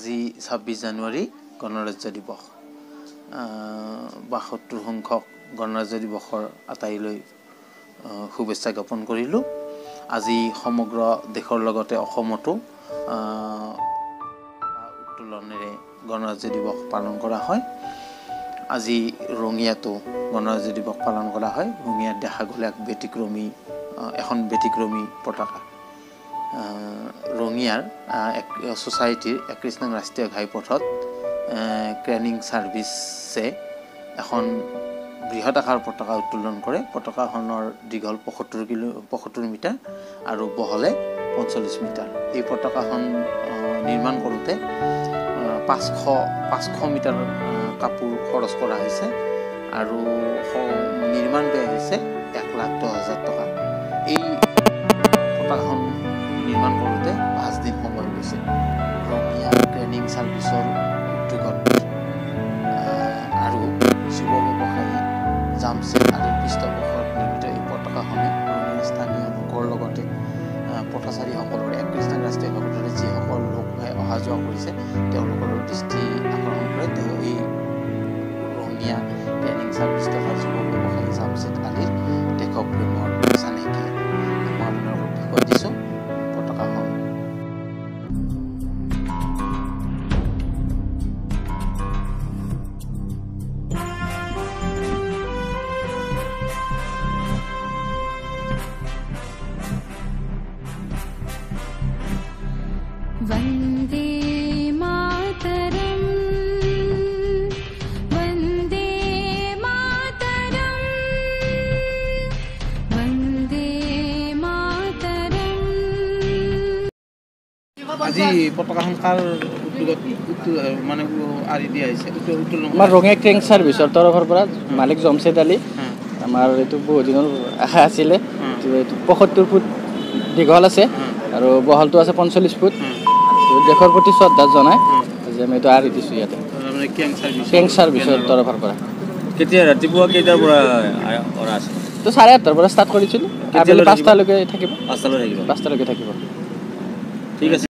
আজি 26 জানুৱাৰী গণৰাজ্য দিৱস ৭২ সংখ্যক গণৰাজ্য দিৱসৰ আটাইলৈ শুভেচ্ছা জ্ঞাপন কৰিলোঁ। আজি সমগ্ৰ দেশৰ লগতে অসমতো উত্তোলনেৰে গণৰাজ্য দিৱস পালন কৰা হয়। আজি ৰঙিয়াতো গণৰাজ্য দিৱস পালন কৰা হয়। ৰঙিয়াত দেখা গ'লে এখন ব্যতিক্ৰমী পতাকা। ৰঙিয়াৰ এক ছ'চাইটিৰ 31 নং ৰাষ্ট্ৰীয় ঘাইপথত ক্ৰেনিং ছাৰ্ভিচে এখন বৃহৎ আকাৰ পতাকা উত্তোলন কৰে। পতাকাখনৰ দীঘল 75 মিটাৰ আৰু বহলে 45 মিটাৰ। এই পতাকাখন নিৰ্মাণ কৰোঁতে 500 মিটাৰ কাপোৰ খৰচ কৰা হৈছে আৰু নিৰ্মাণ ব্যয় হৈছে 1,10,000 টকা। এই পতাকাখন নিৰ্মাণ কৰোঁতে 5 দিন সময় গৈছে। ৰঙিয়া ক্ৰেনিং ছাৰ্ভিচৰ উদ্যোগত আৰু যুৱ ব্যৱসায়ী জামছেদ আদিৰ পৃষ্ঠপোষকত নিৰ্মিত এই পতাকাখনে ৰঙিয়া স্থানীয় লোকৰ লগতে পথচাৰীসকলৰ 31 নং ৰাষ্ট্ৰীয় ঘাইপথেৰে যিসকল লোক অহা যোৱা কৰিছে তেওঁলোকৰ দৃষ্টি আকৰ্ষণ কৰে। তেওঁ এই ৰঙিয়া ক্ৰেনিং ছাৰ্ভিচ তথা যুৱ ব্যৱসায়ী জামছেদ আদিৰ দেশপ্ৰেমৰ চানেকি মই আপোনালোকক দেখুৱাই দিছোঁ। পতাকাখন वन्दे मातरम् वन्दे मातरम् वन्दे मातरम्। আজি পতাকাখন কাৰ উদ্যোগত মানে আঁৰি দিয়া হৈছে? আমাৰ ৰঙিয়া ক্ৰেং ছাৰ্ভিচৰ তৰফৰ পৰা মালিক জামছেদ আলী। আমাৰ এইটো বহুত দিনৰ আশা আছিলে। এইটো 75 ফুট দীঘল আছে আৰু বহলটো আছে 45 ফুট। দেশৰ প্ৰতি শ্ৰদ্ধা জনাই যে আমি এইটো আঁৰি দিছোঁ ইয়াতে ক্ৰেং ছাৰ্ভিচৰ তৰফৰ পৰা। কেতিয়া ৰাতিপুৱা কেইটাৰ পৰা কৰা আছে? তো 8:30 পৰা ষ্টাৰ্ট কৰিছিলোঁ। আবেলি 5টালৈকে থাকিব। 5টালৈ থাকিব। 5টালৈকে থাকিব। ঠিক আছে।